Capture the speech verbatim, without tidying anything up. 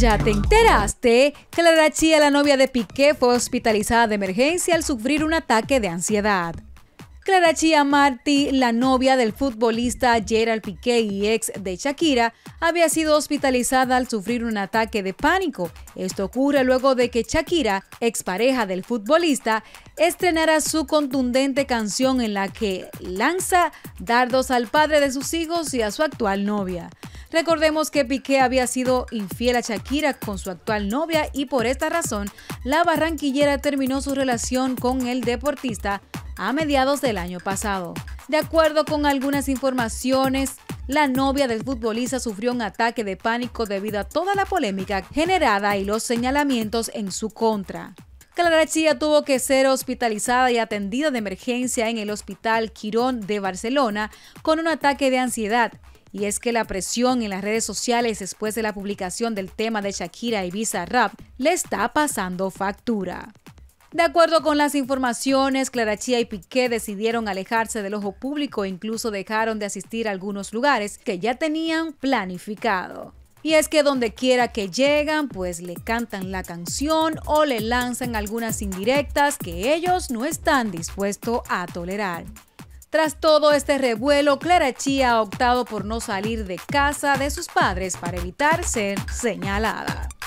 ¿Ya te enteraste? Clara Chía, la novia de Piqué, fue hospitalizada de emergencia al sufrir un ataque de ansiedad. Clara Chía Martí, la novia del futbolista Gerard Piqué y ex de Shakira, había sido hospitalizada al sufrir un ataque de pánico. Esto ocurre luego de que Shakira, expareja del futbolista, estrenara su contundente canción en la que lanza dardos al padre de sus hijos y a su actual novia. Recordemos que Piqué había sido infiel a Shakira con su actual novia y por esta razón la barranquillera terminó su relación con el deportista a mediados del año pasado. De acuerdo con algunas informaciones, la novia del futbolista sufrió un ataque de pánico debido a toda la polémica generada y los señalamientos en su contra. Clara Chía tuvo que ser hospitalizada y atendida de emergencia en el Hospital Quirón de Barcelona con un ataque de ansiedad. Y es que la presión en las redes sociales después de la publicación del tema de Shakira y Bizarrap le está pasando factura. De acuerdo con las informaciones, Clara Chía y Piqué decidieron alejarse del ojo público e incluso dejaron de asistir a algunos lugares que ya tenían planificado. Y es que donde quiera que llegan, pues le cantan la canción o le lanzan algunas indirectas que ellos no están dispuestos a tolerar. Tras todo este revuelo, Clara Chía ha optado por no salir de casa de sus padres para evitar ser señalada.